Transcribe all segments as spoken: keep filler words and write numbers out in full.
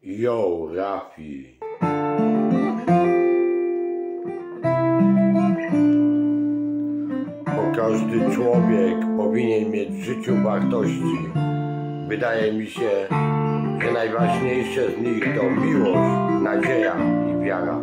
Yo, Rafi. Bo każdy człowiek powinien mieć w życiu wartości. Wydaje mi się, że najważniejsze z nich to miłość, nadzieja i wiara.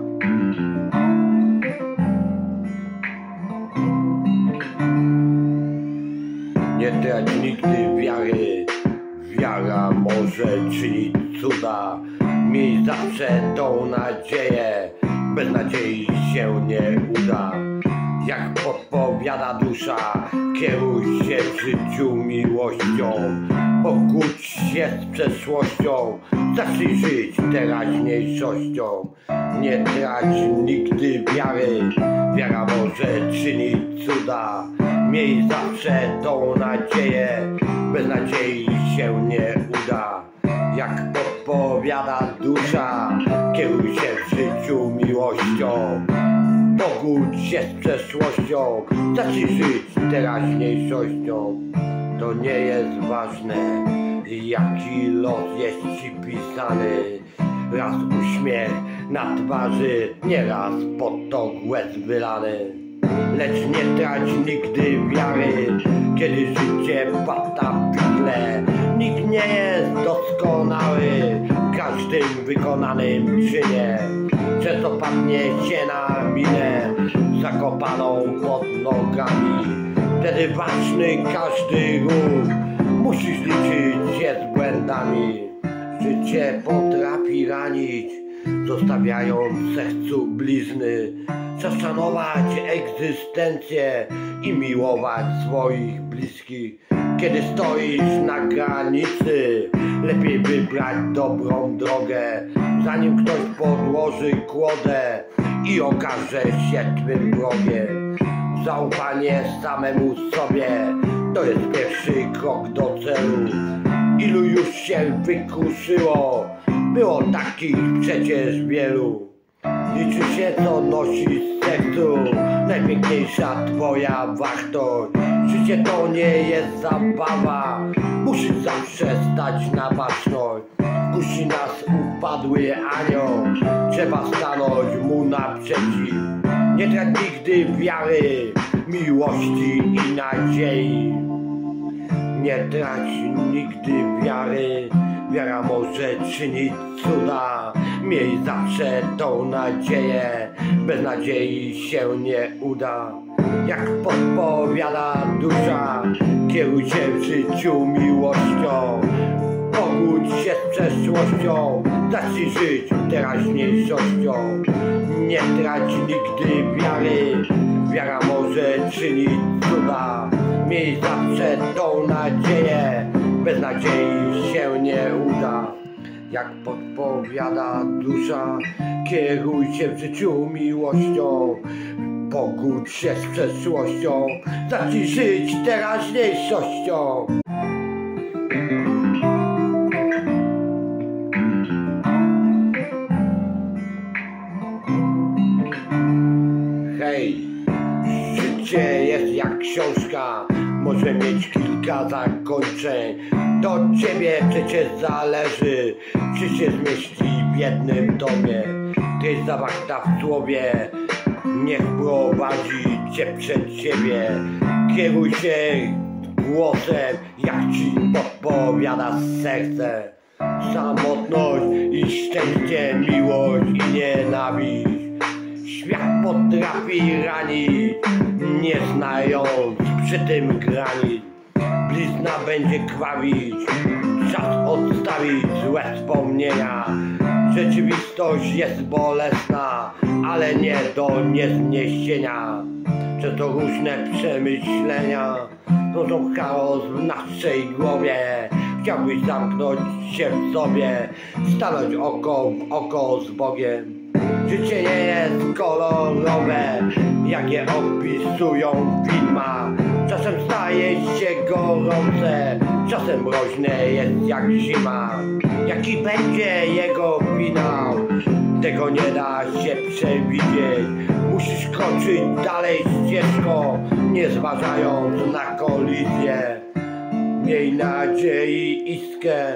Nie trać nigdy wiary. Wiara może czynić cuda. Miej zawsze tą nadzieję. Bez nadziei się nie uda. Jak podpowiada dusza, kieruj się w życiu miłością. Pogódź się z przeszłością. Zacznij żyć teraźniejszością. Nie trać nigdy wiary. Wiara może czynić cuda. Miej zawsze tą nadzieję. Bez nadziei się nie uda. Jak podpowiada dusza, kieruj się w życiu miłością. Pogódź się z przeszłością. Zacznij żyć teraźniejszością. To nie jest ważne, jaki los jest ci pisany. Raz uśmiech na twarzy, nieraz potok łez wylany. Lecz nie trać nigdy wiary, kiedy życie pada w pigle. Nikt nie jest doskonały w każdym wykonanym czynie. Często padnie się na minę, zakopaną pod nogami. Wtedy ważny każdy ruch, musisz liczyć się z błędami. Życie potrafi ranić, zostawiając w sercu blizny. Zaszanować egzystencję i miłować swoich bliskich. Kiedy stoisz na granicy, lepiej wybrać dobrą drogę, zanim ktoś podłoży kłodę i okaże się twym wrogiem. Zaufanie samemu sobie to jest pierwszy krok do celu. Ilu już się wykruszyło, było takich przecież wielu. Liczy się, co nosisz w sercu, najpiękniejsza twoja wartość. Życie to nie jest zabawa, musisz zawsze stać na baczność. Kusi nas upadły anioł, trzeba stanąć mu naprzeciw. Nie trać nigdy wiary, miłości i nadziei. Nie trać nigdy wiary, wiara może czynić cuda. Miej zawsze tą nadzieję, bez nadziei się nie uda. Jak podpowiada dusza, kieruj się w życiu miłością. Pogódź się z przeszłością, zacznij żyć teraźniejszością. Nie trać nigdy wiary, wiara może czynić cuda. Miej zawsze tą nadzieję, bez nadziei się nie uda. Jak podpowiada dusza, kieruj się w życiu miłością. Pogódź się z przeszłością, zacznij żyć teraźniejszością. Hej, życie jest jak książka, może mieć kilka zakończeń. Do ciebie przecież zależy, czy się zmieści w jednym tomie. Treść zawarta w słowie niech prowadzi cię przed siebie. Kieruj się głosem, jak ci podpowiada serce. Samotność i szczęście, miłość i nienawiść. Świat potrafi ranić, nie znając przy tym granic. Blizna będzie krwawić, czas odstawić złe wspomnienia. Rzeczywistość jest bolesna, ale nie do niezniesienia. Często różne przemyślenia tworzą chaos w naszej głowie. Chciałbyś zamknąć się w sobie, stanąć oko w oko z Bogiem. Życie nie jest kolorowe, jak je opisują w filmach. Czasem staje się gorące, czasem mroźne jest jak zima. Jaki będzie jego finał, tego nie da się przewidzieć. Musisz kroczyć dalej ścieżką, nie zważając na kolizję. Miej nadziei iskrę,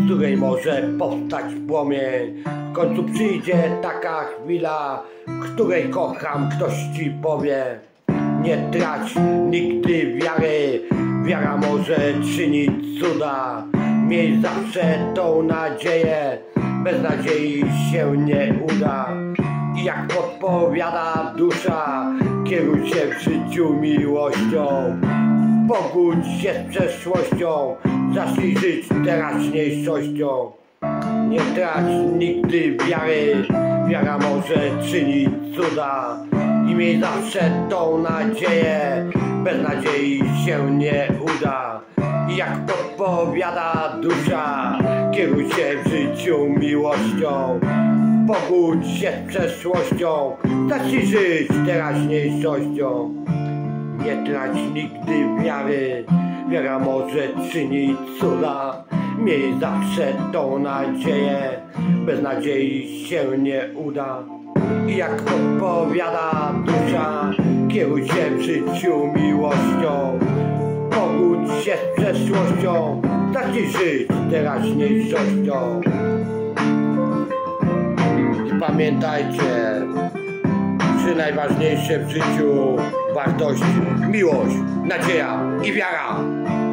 z której może powstać płomień. W końcu przyjdzie taka chwila, w której kocham, ktoś ci powie: nie trać nigdy wiary, wiara może czynić cuda. Miej zawsze tą nadzieję, bez nadziei się nie uda. I jak podpowiada dusza, kieruj się w życiu miłością. Pogódź się z przeszłością, zacznij żyć teraźniejszością. Nie trać nigdy wiary, wiara może czynić cuda. I miej zawsze tą nadzieję, bez nadziei się nie uda. I jak podpowiada dusza, kieruj się w życiu miłością. Pogódź się z przeszłością, zacznij żyć teraźniejszością. Nie trać nigdy wiary, wiara może czynić cuda. Miej zawsze tą nadzieję, bez nadziei się nie uda. I jak podpowiada dusza, kieruj się w życiu miłością. Pogódź się z przeszłością, zacznij żyć teraźniejszością. I pamiętajcie, że najważniejsze w życiu wartości: miłość, nadzieja i wiara.